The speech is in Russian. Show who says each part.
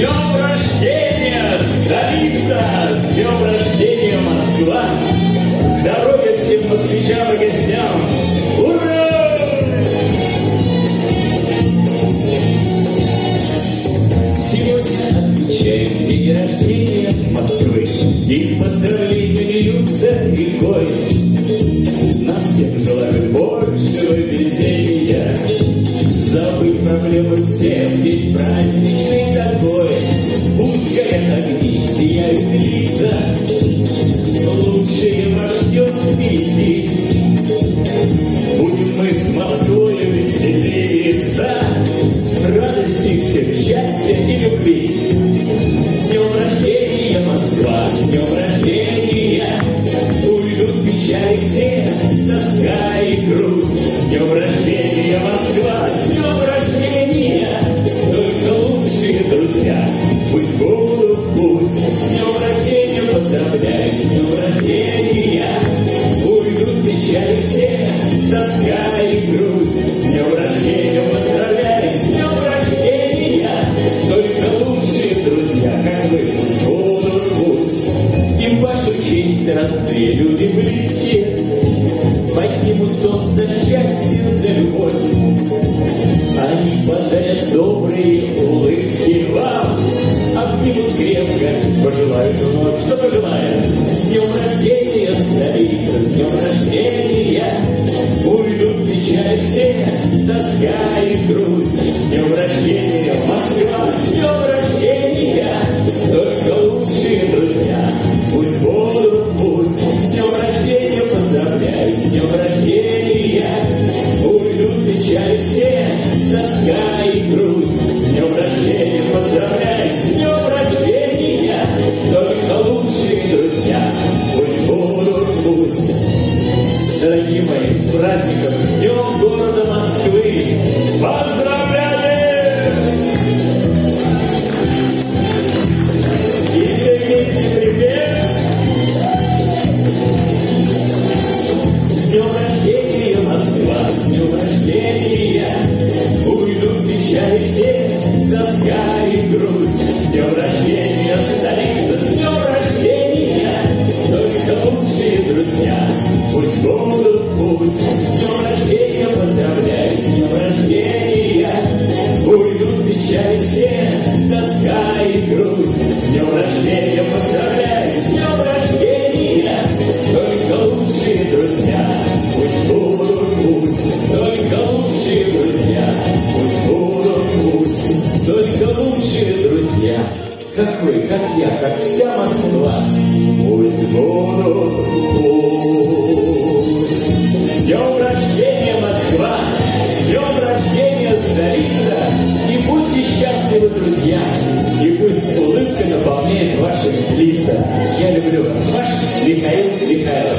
Speaker 1: днем рождения, столица! С днем рождения, Москва! Здоровья всем москвичам и гостям! Ура! Сегодня отмечаем день рождения Москвы. И поздравления льются рекой. Нам всем желаю большего везения, забыв проблемы всем, ведь праздничный такой. Пусть горят огни, сияют лица, лучшее вас ждет впереди. Будем мы с Москвой веселиться, радости всем, счастья и любви. С днем рождения, Москва, с днем рождения! Уйдут печали все, тоска и грусть. С днем рождения, Москва, с днем рождения! Только лучшие друзья пусть будут пусть. С днем рождения поздравляю, с днем рождения! Уйдут печали все, тоска и грусть. С днем рождения поздравляю, с днем рождения! Только лучшие друзья, как вы, пусть будут пусть. И в вашу честь, родные люди близкие, поднимут тост за счастье, за любовь. Они подарят добрые улыбки вам, обнимут крепко, пожелают вновь, что пожелаем. С днем рождения, столица, с днем рождения! Уйдут печаль все, тоска и грусть. С днем рождения, Москва, с днем рождения! Только лучшие друзья пусть будут пусть. С днем рождения поздравляю, с днем рождения! Уйдут печаль все, тоска и грусть. С днем рождения поздравляю, с днем рождения! Только лучшие друзья пусть будут пусть. Дорогие мои, с праздником, с днем города Москвы! Поздравляем! И все вместе привет! С днем рождения, Москва, с днем рождения! Уйдут печали все, тоска и грусть. С днем рождения, столица, с днем рождения! Только лучшие друзья пусть будут пусть. С днем рождения поздравляю, с днем рождения! Уйдут печали все, тоска и грусть. С днем рождения поздравляю, с днем рождения! Только лучшие друзья пусть будут пусть. Только лучшие друзья пусть будут пусть. Только лучшие друзья, как вы, как я, как вся Москва, пусть будут пусть. С днем рождения, Москва! С днем рождения, столица! И будьте счастливы, друзья! И пусть улыбка наполняет ваши лица. Я люблю вас, ваш Михаил Михайлов.